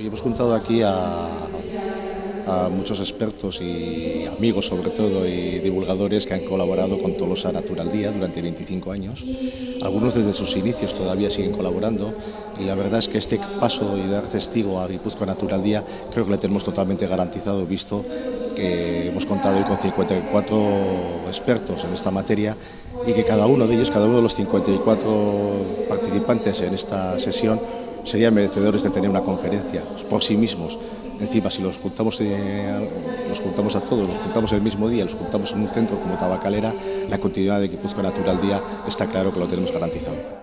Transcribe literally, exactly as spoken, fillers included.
Hoy hemos juntado aquí a, a muchos expertos y amigos, sobre todo, y divulgadores que han colaborado con Tolosa Natural Día durante veinticinco años. Algunos desde sus inicios todavía siguen colaborando y la verdad es que este paso y dar testigo a Guipúzcoa Natural Día creo que lo tenemos totalmente garantizado, visto que hemos contado hoy con cincuenta y cuatro expertos en esta materia y que cada uno de ellos, cada uno de los cincuenta y cuatro participantes en esta sesión serían merecedores de tener una conferencia por sí mismos. Encima, si los juntamos, eh, los juntamos a todos, los juntamos el mismo día, los juntamos en un centro como Tabacalera, la continuidad de Guipúzcoa Natural Día está claro que lo tenemos garantizado.